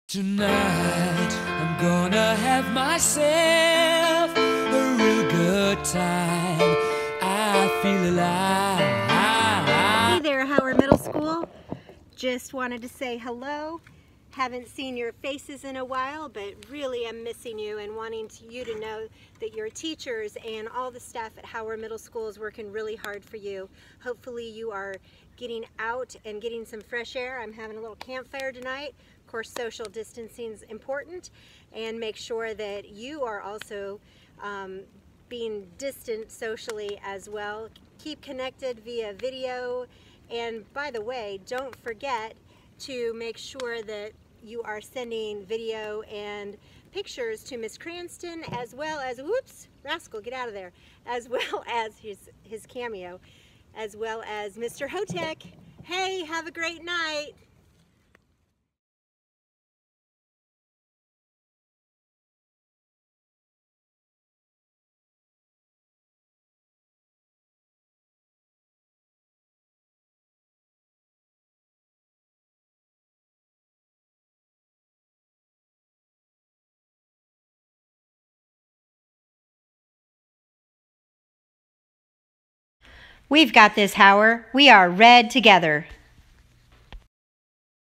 Tonight, I'm gonna have myself a real good time. I feel alive. Hey there, Howard Middle School. Just wanted to say hello. Haven't seen your faces in a while, but really I'm missing you and wanting you to know that your teachers and all the staff at Howard Middle School is working really hard for you. Hopefully you are getting out and getting some fresh air. I'm having a little campfire tonight. Of course, social distancing is important, and make sure that you are also being distant socially as well. Keep connected via video, and by the way, don't forget to make sure that you are sending video and pictures to Miss Cranston, as well as, whoops, Rascal, get out of there, as well as his cameo, as well as Mr. Hotek. Hey, have a great night. We've got this, Howard. We are red together.